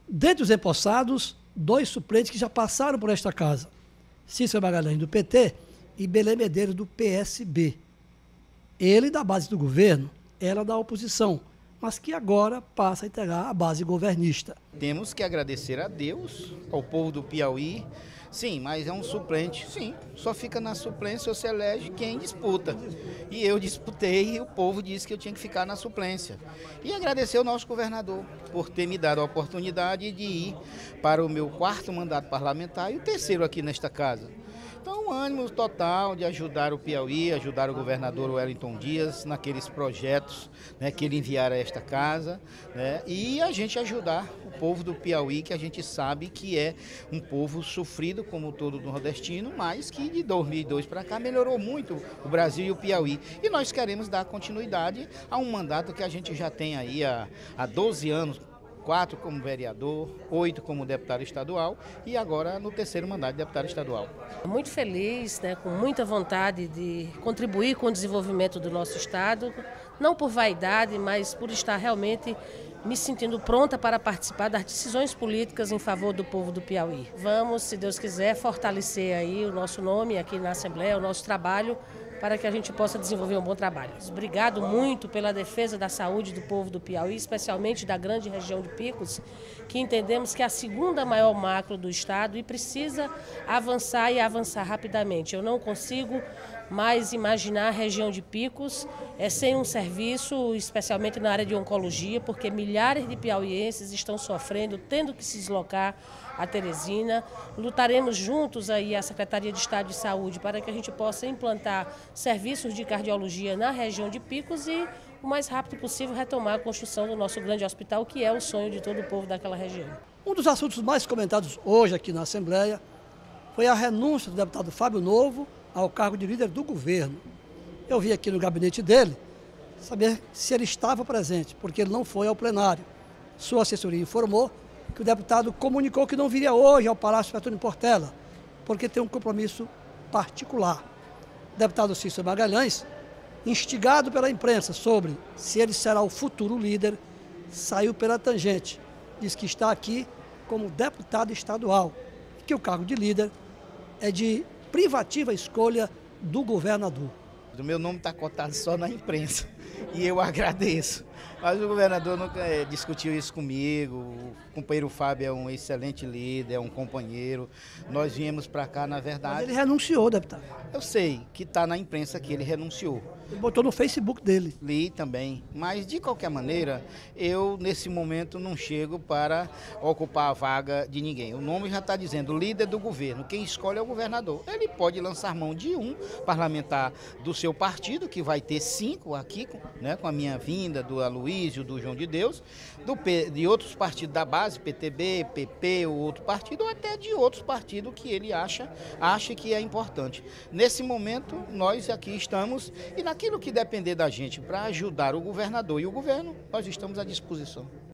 Dentre os empossados, 2 suplentes que já passaram por esta casa. Cícero Magalhães, do PT, e Belém Medeiros, do PSB. Ele da base do governo, ela da oposição, mas que agora passa a integrar a base governista. Temos que agradecer a Deus, ao povo do Piauí. Sim, mas é um suplente. Sim, só fica na suplência ou se elege quem disputa. E eu disputei e o povo disse que eu tinha que ficar na suplência. E agradecer ao nosso governador por ter me dado a oportunidade de ir para o meu 4º mandato parlamentar e o 3º aqui nesta casa. Então, ânimo total de ajudar o Piauí, ajudar o governador Wellington Dias naqueles projetos, né, que ele enviara a esta casa, né, e a gente ajudar o povo do Piauí, que a gente sabe que é um povo sofrido como todo nordestino, mas que de 2002 para cá melhorou muito o Brasil e o Piauí. E nós queremos dar continuidade a um mandato que a gente já tem aí há 12 anos, 4 como vereador, 8 como deputado estadual e agora no 3º mandato de deputado estadual. Muito feliz, né, com muita vontade de contribuir com o desenvolvimento do nosso estado, não por vaidade, mas por estar realmente me sentindo pronta para participar das decisões políticas em favor do povo do Piauí. Vamos, se Deus quiser, fortalecer aí o nosso nome aqui na Assembleia, o nosso trabalho, para que a gente possa desenvolver um bom trabalho. Obrigado muito pela defesa da saúde do povo do Piauí, especialmente da grande região de Picos, que entendemos que é a 2ª maior macro do estado e precisa avançar e avançar rapidamente. Eu não consigo mais imaginar a região de Picos sem um serviço, especialmente na área de oncologia, porque milhares de piauienses estão sofrendo, tendo que se deslocar a Teresina. Lutaremos juntos aí a Secretaria de Estado de Saúde para que a gente possa implantar serviços de cardiologia na região de Picos e o mais rápido possível retomar a construção do nosso grande hospital, que é o sonho de todo o povo daquela região. Um dos assuntos mais comentados hoje aqui na Assembleia foi a renúncia do deputado Fábio Novo ao cargo de líder do governo. Eu vi aqui no gabinete dele saber se ele estava presente, porque ele não foi ao plenário. Sua assessoria informou que o deputado comunicou que não viria hoje ao Palácio Petrônio Portela, porque tem um compromisso particular. O deputado Cícero Magalhães, instigado pela imprensa sobre se ele será o futuro líder, saiu pela tangente. Diz que está aqui como deputado estadual, que o cargo de líder é de privativa escolha do governador. O meu nome está cotado só na imprensa e eu agradeço. Mas o governador nunca discutiu isso comigo. O companheiro Fábio é um excelente líder, é um companheiro. Nós viemos para cá, na verdade... Mas ele renunciou, deputado. Eu sei que está na imprensa que ele renunciou. Ele botou no Facebook dele. Li também, mas de qualquer maneira, eu nesse momento não chego para ocupar a vaga de ninguém. O nome já está dizendo, líder do governo, quem escolhe é o governador. Ele pode lançar mão de um parlamentar do seu partido, que vai ter 5 aqui, né, com a minha vinda, do Aloysio, do João de Deus, de outros partidos da base, PTB, PP, ou outro partido, ou até de outros partidos que ele acha que é importante. Nesse momento, nós aqui estamos, e naquilo que depender da gente para ajudar o governador e o governo, nós estamos à disposição.